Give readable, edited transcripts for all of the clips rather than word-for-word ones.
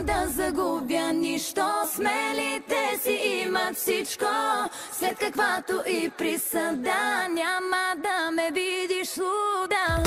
да загубя нищо. Смелите си имат всичко, след каквато и присъда няма да ме видиш луда.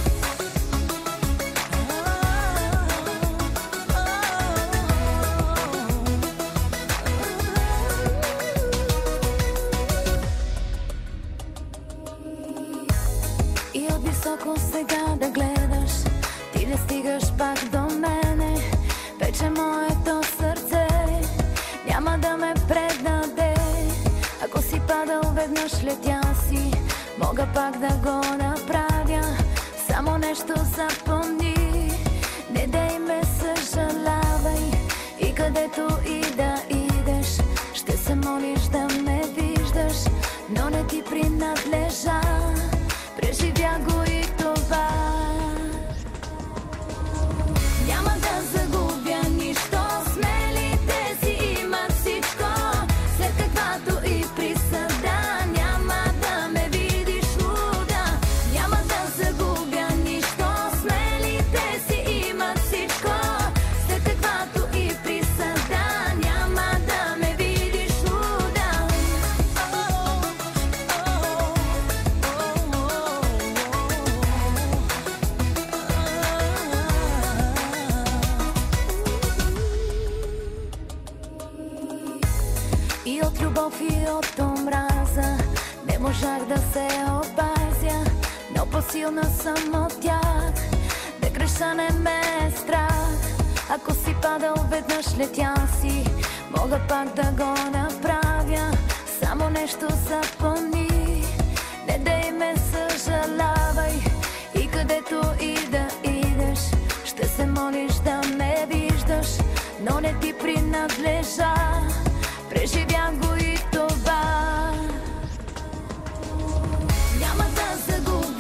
И от високо сега да гледаш, ти да стигаш пак до мене. Вече моето сърце няма да ме предаде. Ако си падал веднъж, летя си, мога пак да го направя. Само нещо запомни, не дей ме съжалявай. И където и да идеш, ще се молиш да ме виждаш, но не ти принадлежа. Преживя го и това. Няма да загубя нищо, смелите си имат всичко, след каквато и присъда няма да ме видиш луда. Няма да загубя нищо, смелите си имат всичко, след каквато и присъда няма да ме видиш луда. И от любов, и от омраза не можах да се опазя, но по-силна съм от тях. Да греша не ме е страх. Ако си падал веднъж, летя си, мога пак да го направя. Само нещо запомни, не дей ме съжалявай. И където и да идеш, ще се молиш да ме виждаш, но не ти принадлежа. Преживя го и това. Няма да загубя